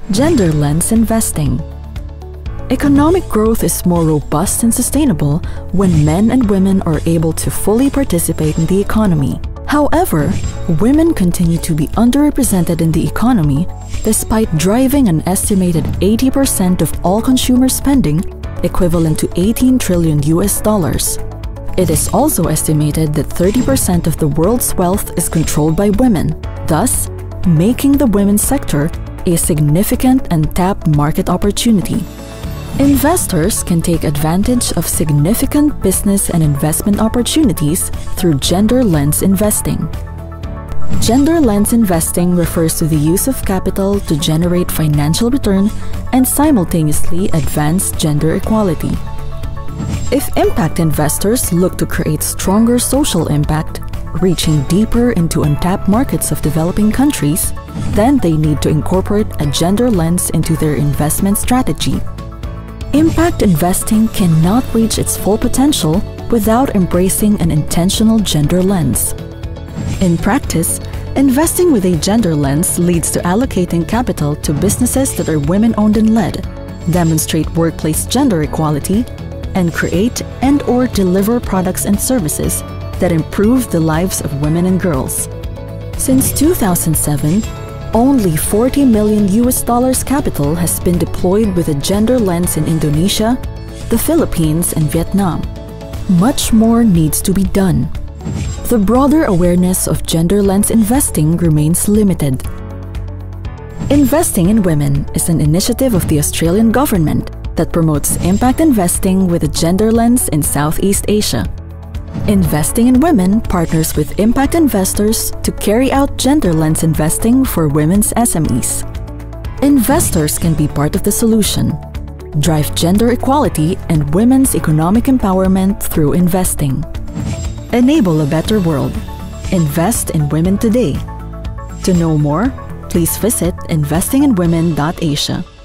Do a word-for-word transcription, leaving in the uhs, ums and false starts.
Gender lens investing. Economic growth is more robust and sustainable when men and women are able to fully participate in the economy. However, women continue to be underrepresented in the economy despite driving an estimated eighty percent of all consumer spending, equivalent to eighteen trillion U S dollars. It is also estimated that thirty percent of the world's wealth is controlled by women, thus making the women's sector a significant and tapped market opportunity. Investors can take advantage of significant business and investment opportunities through gender lens investing. Gender lens investing refers to the use of capital to generate financial return and simultaneously advance gender equality. If impact investors look to create stronger social impact, reaching deeper into untapped markets of developing countries, then they need to incorporate a gender lens into their investment strategy. Impact investing cannot reach its full potential without embracing an intentional gender lens. In practice, investing with a gender lens leads to allocating capital to businesses that are women-owned and led, demonstrate workplace gender equality, and create and/or deliver products and services that improve the lives of women and girls. Since two thousand seven, only forty million U S dollars capital has been deployed with a gender lens in Indonesia, the Philippines, and Vietnam. Much more needs to be done. The broader awareness of gender lens investing remains limited. Investing in Women is an initiative of the Australian government that promotes impact investing with a gender lens in Southeast Asia. Investing in Women partners with impact investors to carry out gender lens investing for women's S M Es. Investors can be part of the solution, drive gender equality and women's economic empowerment through investing. Enable a better world. Invest in women today. To know more, please visit investing in women dot asia.